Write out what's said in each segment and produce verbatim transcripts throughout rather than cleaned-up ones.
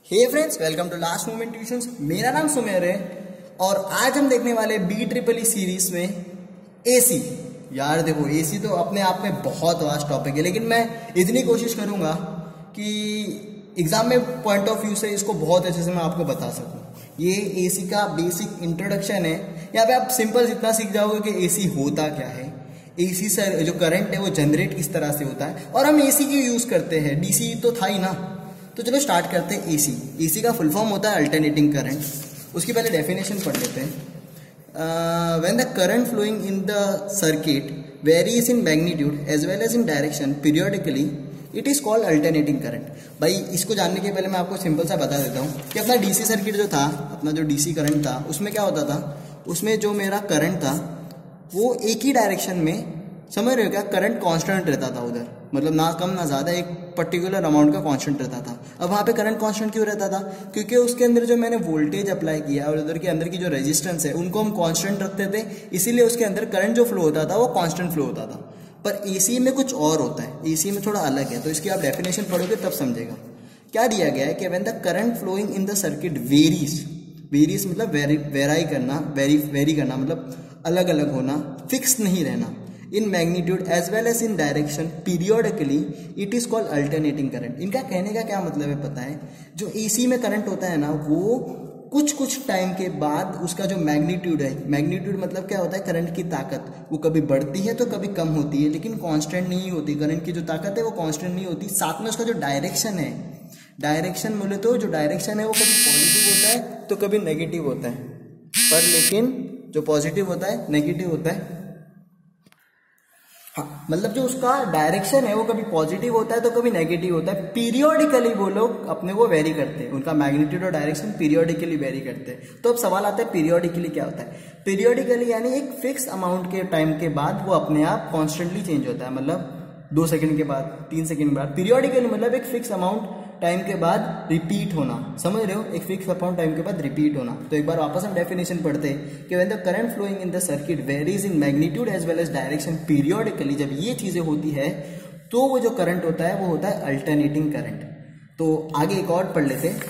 Hey friends, welcome to last moment tuitions. मेरा नाम सुमेर है और आज हम देखने वाले बी ट्रिपल ई सीरीज में एसी। यार देखो, एसी तो अपने आप में बहुत वास्ट टॉपिक है, लेकिन मैं इतनी कोशिश करूंगा कि एग्जाम में पॉइंट ऑफ व्यू से इसको बहुत अच्छे से मैं आपको बता सकूं। ये एसी का बेसिक इंट्रोडक्शन है। यहाँ पे आप सिंपल इतना सीख जाओगे कि एसी होता क्या है, एसी से जो करंट है वो जनरेट किस तरह से होता है, और हम एसी क्यों यूज करते हैं। डीसी तो था ही ना। तो चलो स्टार्ट करते हैं। एसी एसी का फुल फॉर्म होता है अल्टरनेटिंग करंट। उसकी पहले डेफिनेशन पढ़ लेते हैं। When the current flowing in the circuit varies in magnitude as well as in direction periodically, it is called alternating current. भाई इसको जानने के पहले मैं आपको सिंपल सा बता देता हूँ कि अपना डीसी सर्किट जो था, अपना जो डीसी करंट था, उसमें क्या होता था, उसमें जो मेरा करंट था वो एक ही डायरेक्शन में, समझ रहे हो क्या, करंट कांस्टेंट रहता था उधर, मतलब ना कम ना ज्यादा, एक पर्टिकुलर अमाउंट का कांस्टेंट रहता था। अब वहाँ पे करंट कांस्टेंट क्यों रहता था? क्योंकि उसके अंदर जो मैंने वोल्टेज अप्लाई किया और उधर के अंदर की जो रेजिस्टेंस है उनको हम कांस्टेंट रखते थे, इसीलिए उसके अंदर करंट जो फ्लो होता था वो कांस्टेंट फ्लो होता था। पर एसी में कुछ और होता है, एसी में थोड़ा अलग है। तो इसकी आप डेफिनेशन पढ़ोगे तब समझेगा। क्या दिया गया है कि when the current flowing in the circuit varies, varies मतलब वेरी वेराई करना, वेरी वेरी करना मतलब अलग अलग होना, फिक्स नहीं रहना, in magnitude as well as in direction periodically, it is called alternating current. इनका कहने का क्या मतलब है पता है? जो एसी में करंट होता है ना, वो कुछ कुछ टाइम के बाद उसका जो मैग्नीट्यूड है, मैग्नीट्यूड मतलब क्या होता है, करंट की ताकत, वो कभी बढ़ती है तो कभी कम होती है, लेकिन कांस्टेंट नहीं होती। करंट की जो ताकत है वो कांस्टेंट नहीं होती। साथ में उसका जो डायरेक्शन है, डायरेक्शन बोले तो जो डायरेक्शन है वो कभी पॉजिटिव होता है तो कभी नेगेटिव होता है, पर लेकिन जो पॉजिटिव होता है नेगेटिव होता है। हाँ, मतलब जो उसका डायरेक्शन है वो कभी पॉजिटिव होता है तो कभी नेगेटिव होता है। पीरियोडिकली वो लोग अपने को वेरी करते हैं, उनका मैग्नीट्यूड और डायरेक्शन पीरियोडिकली वेरी करते हैं। तो अब सवाल आता है पीरियोडिकली क्या होता है। पीरियोडिकली यानी एक फिक्स अमाउंट के टाइम के बाद वो अपने आप कॉन्स्टेंटली चेंज होता है, मतलब दो सेकंड के बाद, तीन सेकंड के बाद। पीरियोडिकली मतलब एक फिक्स अमाउंट टाइम के बाद रिपीट होना, समझ रहे हो, एक फिक्स अमाउंट टाइम के बाद रिपीट होना। तो एक बार वापस हम डेफिनेशन पढ़ते हैं कि when the current flowing in the circuit varies in magnitude as well as direction periodically, जब ये चीजें होती है तो वो जो करंट होता है वो होता है अल्टरनेटिंग करंट। तो आगे एक और पढ़ लेते हैं।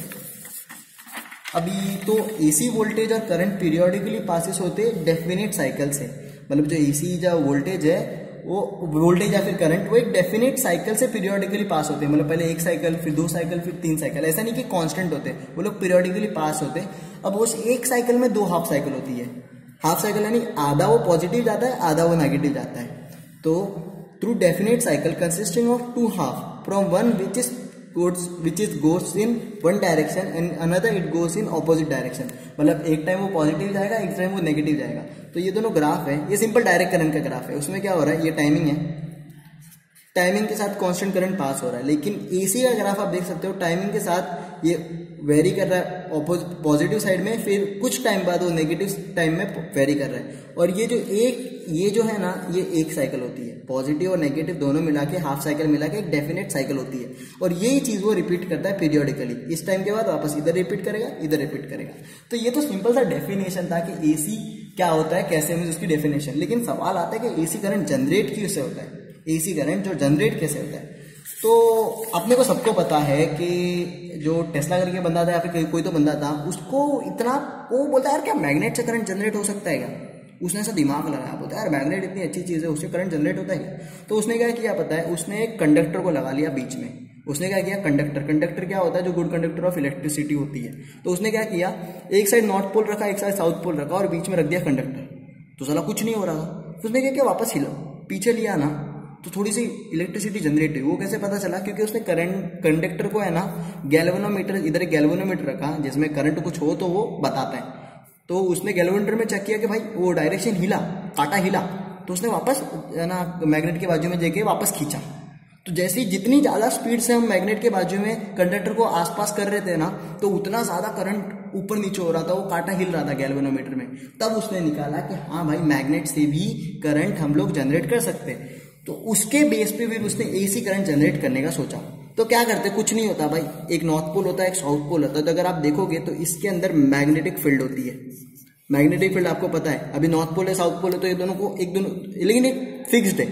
अभी तो एसी वोल्टेज और करंट पीरियोडिकली पासिस होते डेफिनेट साइकिल से, मतलब जो एसी जो वोल्टेज है वो वोल्टेज या फिर करंट वो एक डेफिनेट साइकिल से पीरियोडिकली पास होते हैं, मतलब पहले एक साइकिल, फिर दो साइकिल, फिर तीन साइकिल। ऐसा नहीं कि कांस्टेंट होते, वो लोग पीरियोडिकली पास होते हैं। अब उस एक साइकिल में दो हाफ साइकिल होती है। हाफ साइकिल यानी आधा वो पॉजिटिव जाता है, आधा वो नेगेटिव जाता है। तो through definite cycle consisting of two half from one which is which is goes in one direction and another it goes in opposite direction, मतलब एक टाइम वो पॉजिटिव जाएगा, एक टाइम वो नेगेटिव जाएगा। तो ये दोनों ग्राफ है, ये सिंपल डायरेक्ट करंट का ग्राफ है। उसमें क्या हो रहा है, ये टाइमिंग है, टाइमिंग के साथ कांस्टेंट करंट पास हो रहा है। लेकिन एसी का ग्राफ आप देख सकते हो, टाइमिंग के साथ ये वेरी कर रहा है पॉजिटिव साइड में, फिर कुछ टाइम बाद वो नेगेटिव टाइम में वेरी कर रहा है। और ये जो एक ये जो है ना, ये एक साइकिल होती है, पॉजिटिव और नेगेटिव दोनों मिला के, हाफ साइकिल मिला के एक डेफिनेट साइकिल होती है। और यही चीज वो रिपीट करता है पीरियोडिकली। इस टाइम के बाद वापस इधर रिपीट करेगा, इधर रिपीट करेगा। तो ये तो सिंपल सा डेफिनेशन था कि एसी क्या होता है, कैसे में उसकी डेफिनेशन। लेकिन सवाल आता है कि एसी करंट जनरेट कैसे होता है, एसी करंट जो जनरेट कैसे होता है। तो अपने को सबको पता है कि जो टेस्ला करके बंदा था या फिर कोई तो बंदा था, उसको इतना वो बोलता है यार क्या मैग्नेट से करंट जनरेट हो सकता है क्या? उसने ऐसा दिमाग लगाया, बोलता है यार मैग्नेट इतनी अच्छी चीज है, उससे करंट जनरेट होता है क्या? तो उसने क्या किया पता है, उसने एक कंडक्टर को लगा लिया बीच में। उसने क्या किया, कंडक्टर कंडक्टर क्या होता है, जो गुड कंडक्टर ऑफ इलेक्ट्रिसिटी होती है। तो उसने क्या किया, एक साइड नॉर्थ पोल रखा, एक साइड साउथ पोल रखा और बीच में रख दिया कंडक्टर। तो साला कुछ नहीं हो रहा था। उसने क्या किया, वापस हिला, पीछे लिया ना, तो थोड़ी सी इलेक्ट्रिसिटी जनरेट हुई। वो कैसे पता चला? क्योंकि उसने करंट कंडक्टर को है ना गैल्वेनोमीटर, इधर एक गैल्वेनोमीटर रखा जिसमें करंट कुछ हो तो वो बताता है। तो उसने गैल्वेनोमीटर में चेक किया कि भाई वो डायरेक्शन हिला, काटा हिला, तो उसने वापस है ना मैग्नेट के बाजू में जाके वापस खींचा। तो जैसे जितनी ज्यादा स्पीड से हम मैग्नेट के बाजू में कंडक्टर को आसपास कर रहे थे ना, तो उतना ज्यादा करंट ऊपर नीचे हो रहा था, वो काटा हिल रहा था गैल्वेनोमीटर में। तब उसने निकाला कि हाँ भाई मैग्नेट से भी करंट हम लोग जनरेट कर सकते हैं। तो उसके बेस पे फिर उसने एसी करंट जनरेट करने का सोचा। तो क्या करते, कुछ नहीं होता भाई, एक नॉर्थ पोल होता है, एक साउथ पोल होता है। तो अगर आप देखोगे तो इसके अंदर मैग्नेटिक फील्ड होती है। मैग्नेटिक फील्ड आपको पता है, अभी नॉर्थ पोल है साउथ पोल है, तो ये दोनों को एक दोनों, लेकिन एक फिक्स्ड है।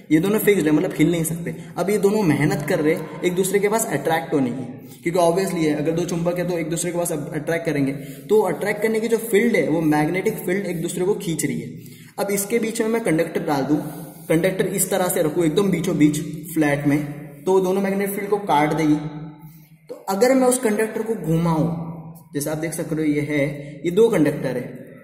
ये दोनों फिक्स्ड है, मतलब हिल नहीं सकते। अब ये दोनों मेहनत कर रहे हैं एक दूसरे के पास अट्रैक्ट होने की, क्योंकि ऑब्वियसली है अगर दो चुंबक है तो एक दूसरे के पास अट्रैक्ट करेंगे, तो अट्रैक्ट करने की जो फील्ड है वो मैग्नेटिक फील्ड एक दूसरे को खींच रही है। अब इसके बीच में मैं कंडक्टर डाल दूं, कंडक्टर इस तरह से रखूं एकदम बीचों बीच फ्लैट में, तो दोनों मैग्नेटिक फील्ड को काट देगी। तो अगर मैं उस कंडक्टर को घुमाऊं, जैसे आप देख सकते हो ये है, ये दो कंडक्टर है,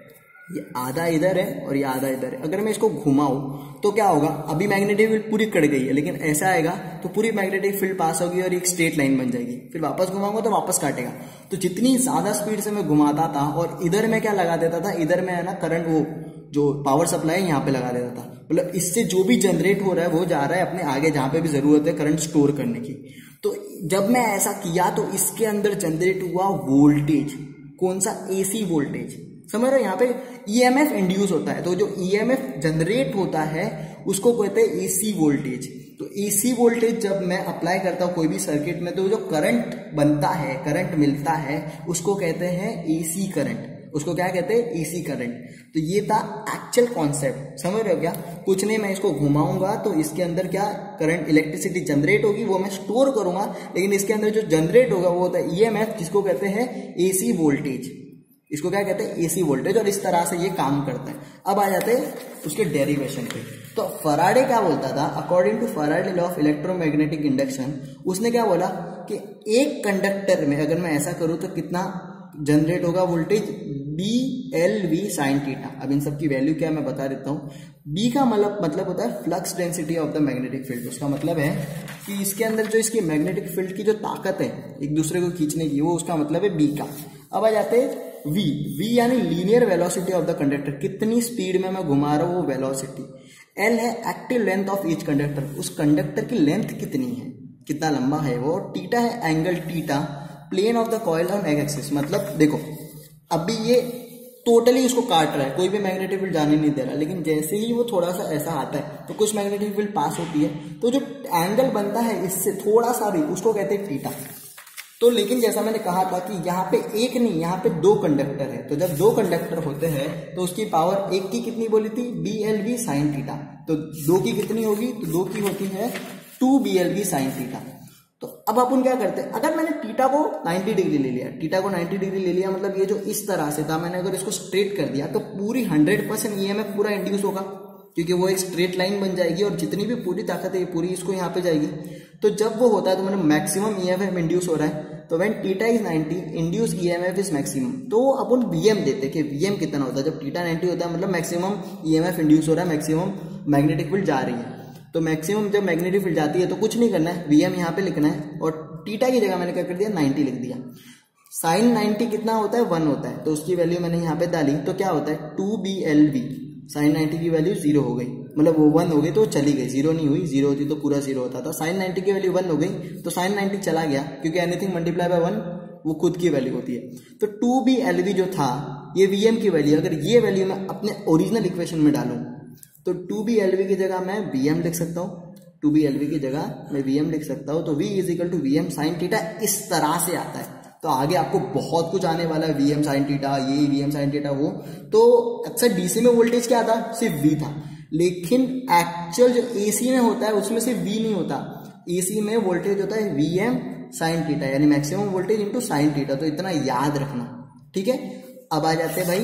ये आधा इधर है और ये आधा इधर है, अगर मैं इसको घुमाऊं तो क्या होगा, अभी मैग्नेटिक फील्ड पूरी कट गई है, लेकिन ऐसा आएगा तो पूरी मैग्नेटिक फील्ड पास होगी और एक स्ट्रेट लाइन बन जाएगी, फिर वापस घुमाऊंगा तो वापस काटेगा। तो जितनी ज्यादा स्पीड से मैं घुमाता था और इधर मैं क्या लगा देता था, इधर मैं है ना करंट, वो जो पावर सप्लाई यहाँ पे लगा देता था, मतलब इससे जो भी जनरेट हो रहा है वो जा रहा है अपने आगे जहां पे भी जरूरत है करंट स्टोर करने की। तो जब मैं ऐसा किया तो इसके अंदर जनरेट हुआ वोल्टेज, कौन सा, एसी वोल्टेज, समझ रहे हो, यहाँ पे ईएमएफ इंड्यूस होता है, तो जो ईएमएफ जनरेट होता है उसको कहते हैं एसी वोल्टेज। तो एसी वोल्टेज जब मैं अप्लाई करता हूँ कोई भी सर्किट में, तो जो करंट बनता है, करंट मिलता है, उसको कहते हैं एसी करंट, उसको क्या कहते हैं, एसी करंट। तो ये था एक्चुअल कॉन्सेप्ट, समझ रहे हो क्या, कुछ नहीं, मैं इसको घुमाऊंगा तो इसके अंदर क्या करंट, इलेक्ट्रिसिटी जनरेट होगी, वो मैं स्टोर करूंगा, लेकिन इसके अंदर जो जनरेट होगा वो होता है ईएमएफ, जिसको कहते हैं एसी वोल्टेज, इसको क्या कहते हैं, एसी वोल्टेज, और इस तरह से ये काम करता है। अब आ जाते हैं उसके डेरिवेशन पे। तो फराडे क्या बोलता था, according to Faraday law of electromagnetic induction, उसने क्या बोला कि एक कंडक्टर में अगर मैं ऐसा करूं तो कितना जनरेट होगा voltage, B L V sine theta. अब इन सब की वैल्यू क्या मैं बता देता हूँ। बी का मतलब मतलब होता है flux density of the magnetic field, उसका मतलब है कि इसके अंदर जो इसकी मैग्नेटिक फील्ड की जो ताकत है एक दूसरे को खींचने की, वो उसका मतलब है बी का। अब आ जाते हैं वी, वी यानी linear velocity of the conductor, कितनी स्पीड में मैं घुमा रहा हूँ वो वेलोसिटी। एल है active length of each conductor, उस कंडक्टर की लेंथ कितनी है, कितना लंबा है वो। टीटा है angle theta, plane of the coil on X axis, मतलब देखो अभी ये टोटली उसको काट रहा है, कोई भी मैग्नेटिक फील्ड जाने नहीं दे रहा, लेकिन जैसे ही वो थोड़ा सा ऐसा आता है तो कुछ मैग्नेटिक फील्ड पास होती है, तो जो एंगल बनता है इससे थोड़ा सा भी, उसको कहते हैं थीटा। तो लेकिन जैसा मैंने कहा था कि यहाँ पे एक नहीं, यहाँ पे दो कंडक्टर है, तो जब दो कंडक्टर होते हैं तो उसकी पावर एक की कितनी बोली थी, B L V sine theta, तो दो की कितनी होगी, तो दो की होती है two B L V sine theta. तो अब अपन क्या करते हैं, अगर मैंने थीटा को नाइन्टी डिग्री ले लिया, थीटा को नाइन्टी डिग्री ले लिया, मतलब ये जो इस तरह से था, मैंने अगर इसको स्ट्रेट कर दिया तो पूरी हंड्रेड परसेंट ईएमएफ पूरा इंड्यूस होगा, क्योंकि वो एक स्ट्रेट लाइन बन जाएगी और जितनी भी पूरी ताकत है ये पूरी इसको यहाँ पे जाएगी। तो जब वो होता है तो मैंने मैक्सिमम ईएमएफ इंड्यूस हो रहा है, तो when theta is ninety induce EMF is maximum, तो अपन वीएम देते हैं कि वीएम कितना होता है। जब थीटा नाइन्टी होता है मतलब मैक्सिमम ईएमएफ इंड्यूस हो रहा है, मैक्सिमम मैग्नेटिक फील्ड जा रही है। तो मैक्सिमम जब मैग्नेटिक फील्ड जाती है तो कुछ नहीं करना है, वीएम यहाँ पे लिखना है, और थीटा की जगह मैंने क्या कर दिया, नाइन्टी लिख दिया। साइन नाइन्टी कितना होता है, वन होता है, तो उसकी वैल्यू मैंने यहाँ पे डाली, तो क्या होता है two B L V, sine ninety की वैल्यू जीरो हो गई, मतलब वो वन हो गई तो चली गई, जीरो नहीं हुई, जीरो होती तो पूरा जीरो होता था। साइन नाइन्टी की वैल्यू वन हो गई तो साइन नाइन्टी चला गया, क्योंकि एनीथिंग मल्टीप्लाई बाय वन वो खुद की वैल्यू होती है। तो टू बी एल वी जो था ये वीएम की वैल्यू, अगर ये वैल्यू मैं अपने ओरिजिनल इक्वेशन में डालूं तो टू बी एल वी की जगह मैं वीएम लिख सकता हूँ, टू बी एल वी की जगह मैं वीएम लिख सकता हूँ। तो v is equal to V M sine theta, इस तरह से आता है। तो आगे आपको बहुत कुछ आने वाला है, वीएम साइन थीटा, ये वीएम साइन थीटा वो। तो अक्सर डीसी में वोल्टेज क्या था, सिर्फ वी था, लेकिन एक्चुअल जो एसी में होता है उसमें सिर्फ वी नहीं होता, एसी में वोल्टेज होता है वीएम साइन थीटा, यानी maximum voltage into sine theta. तो इतना याद रखना, ठीक है। अब आ जाते हैं भाई,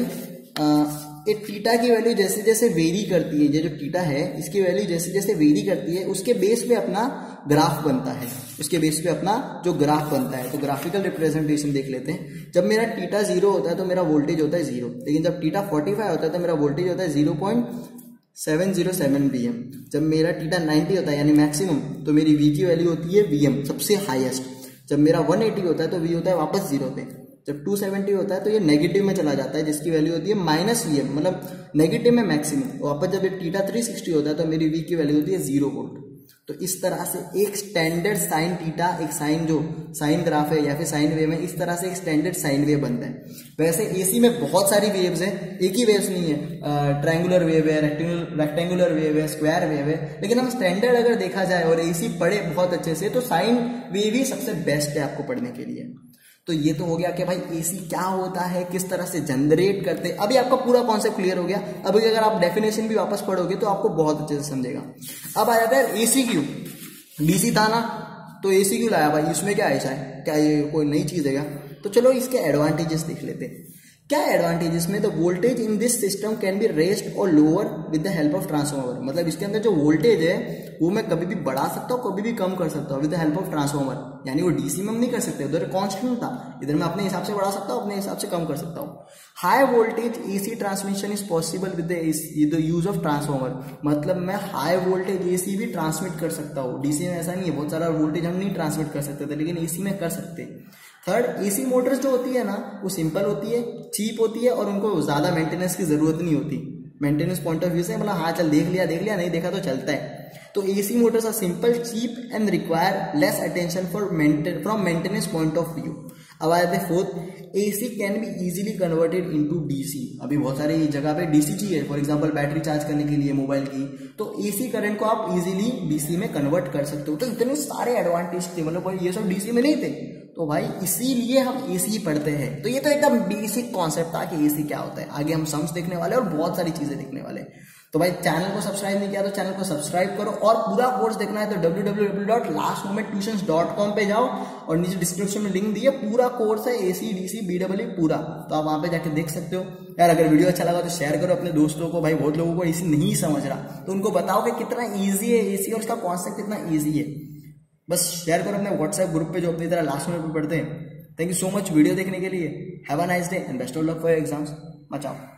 आ, एक थीटा की वैल्यू जैसे जैसे वेरी करती है, ये जो थीटा है इसकी वैल्यू जैसे जैसे वेरी करती है उसके बेस पे अपना ग्राफ बनता है, उसके बेस पे अपना जो ग्राफ बनता है। तो ग्राफिकल रिप्रेजेंटेशन देख लेते हैं। जब मेरा थीटा जीरो होता है तो मेरा वोल्टेज होता है जीरो, लेकिन जब थीटा फोर्टी फाइव होता है तो मेरा वोल्टेज होता है zero point seven zero seven V M. जब मेरा थीटा नाइन्टी होता है यानी मैक्सिमम, तो मेरी वी की वैल्यू होती है वी एम, सबसे हाईएस्ट। जब मेरा वन एटी होता है तो वी होता है वापस जीरो पे। जब टू सेवेंटी होता है तो ये नेगेटिव में चला जाता है, जिसकी वैल्यू होती है माइनस वी एम, मतलब नेगेटिव में मैक्सिमम। वापस जब ये थीटा थ्री सिक्सटी होता है तो मेरी वी की वैल्यू होती है जीरो वोल्ट। तो इस तरह से एक स्टैंडर्ड साइन थीटा, एक साइन जो साइन ग्राफ है या फिर साइन वेव है, इस तरह से एक स्टैंडर्ड साइन वेव बनता है। वैसे एसी में बहुत सारी वेव्स हैं, एक ही वेव्स नहीं है, ट्रायंगुलर वेव है, रेक्टेंगुलर रेक्टेंगुलर वेव है, स्क्वायर वेव है, लेकिन हम स्टैंडर्ड अगर देखा जाए और एसी पढ़े बहुत अच्छे से तो साइन वेव ही सबसे बेस्ट है आपको पढ़ने के लिए। तो ये तो हो गया कि भाई एसी क्या होता है, किस तरह से जनरेट करते हैं। अभी आपका पूरा कॉन्सेप्ट क्लियर हो गया। अभी अगर आप डेफिनेशन भी वापस पढ़ोगे तो आपको बहुत अच्छे से समझेगा। अब आ जाता है एसी क्यों, डीसी था ना तो एसी क्यों लाया भाई, इसमें क्या ऐसा है, क्या ये कोई नई चीज है क्या? तो चलो इसके एडवांटेजेस देख लेते हैं। क्या एडवांटेजेस में, the voltage in this system can be raised और lower with the help of transformer. मतलब इसके अंदर जो वोल्टेज है वो मैं कभी भी बढ़ा सकता हूँ, कभी भी कम कर सकता हूँ with the help of transformer. यानी वो डीसी में हम नहीं कर सकते, उधर कांस्टेंट था, इधर मैं अपने हिसाब से बढ़ा सकता हूँ, अपने हिसाब से कम कर सकता हूँ। High voltage AC transmission is possible with the use of transformer. मतलब मैं हाई वोल्टेज एसी भी ट्रांसमिट कर सकता हूँ। डीसी में ऐसा नहीं है, बहुत सारा वोल्टेज हम नहीं ट्रांसमिट कर सकते थे, लेकिन एसी में कर सकते। थर्ड, एसी मोटर्स जो होती है ना वो सिंपल होती है, चीप होती है और उनको ज्यादा मेंटेनेंस की जरूरत नहीं होती। मेंटेनेंस पॉइंट ऑफ व्यू से मतलब हाँ चल देख लिया देख लिया नहीं देखा तो चलता है। तो AC motors are simple, cheap and require less attention for maintain from maintenance point of view. अब आ जाते हैं fourth, AC can be easily converted into DC. अभी बहुत सारी जगह पे डीसी चाहिए, फॉर एग्जांपल बैटरी चार्ज करने के लिए मोबाइल की, तो एसी करंट को आप इजीली डीसी में कन्वर्ट कर सकते हो। तो इतने सारे एडवांटेज थे, मतलब ये सब डीसी में नहीं थे, तो भाई इसीलिए हम एसी पढ़ते हैं। तो ये तो एकदम बेसिक कॉन्सेप्ट था कि एसी क्या होता है। आगे हम सम्स देखने वाले और बहुत सारी चीजें देखने वाले। तो भाई चैनल को सब्सक्राइब नहीं किया तो चैनल को सब्सक्राइब करो, और पूरा कोर्स देखना है तो W W W dot last moment tuitions dot com पे जाओ और नीचे डिस्क्रिप्शन में लिंक दिए, पूरा कोर्स है एसी डीसी बी डब्ल्यू पूरा, तो आप वहां पे जाके देख सकते हो। यार अगर वीडियो अच्छा लगा तो शेयर करो अपने दोस्तों को। भाई बहुत लोगों को एसी नहीं समझ रहा तो उनको बताओ कि कितना ईजी है एसी और उसका कॉन्सेप्ट कितना ईजी है। बस शेयर करो अपने व्हाट्सएप ग्रुप पे जो अपनी तरह लास्ट मोमेंट पे पढ़ते हैं। Thank you so much video देखने के लिए। Have a nice day and best of luck for your exams. बचाओ।